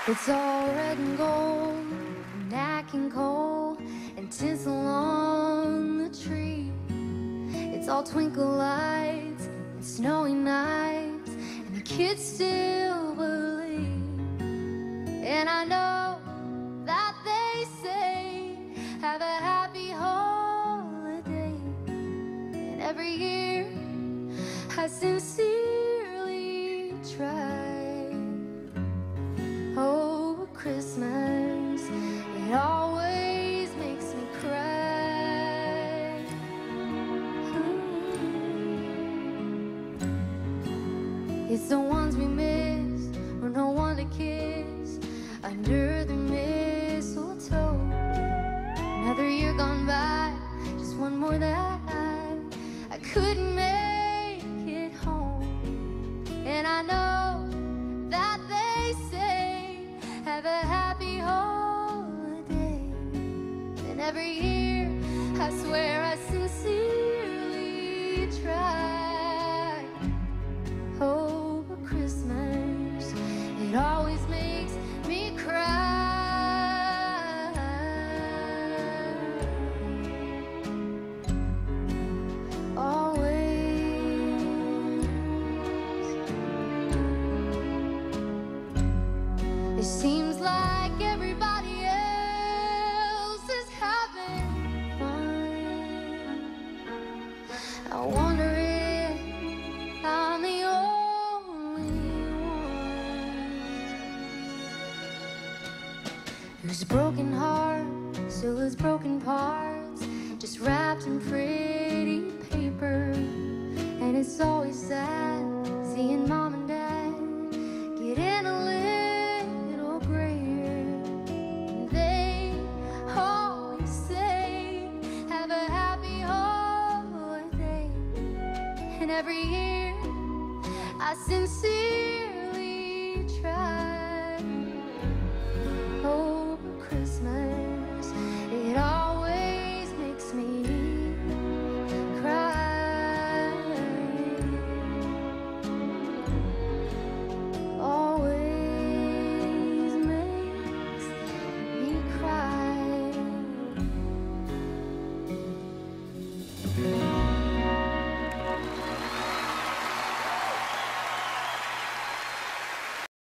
It's all red and gold, and acting cold, and tinsel on the tree. It's all twinkle lights and snowy nights, and the kids still believe. And I know that they say, have a happy holiday. And every year I sincerely try. Oh, Christmas, it always makes me cry. It's the ones we miss, or no one to kiss, under the mistletoe. Another year gone by, just one more that I couldn't make it home. And I know that they say, have a happy holiday. And every year I swear I sincerely try. Oh, but Christmas, it always makes me cry. It seems like everybody else is having fun. I wonder if I'm the only one whose broken heart still has broken parts, just wrapped in pretty paper. And it's always sad seeing mom and dad getting a little grayer. And they always say, have a happy holiday. And every year I sincerely try.